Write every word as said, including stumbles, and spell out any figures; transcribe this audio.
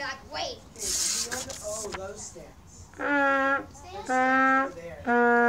like, wait. Okay, oh, those stands. Stands? Stands over there.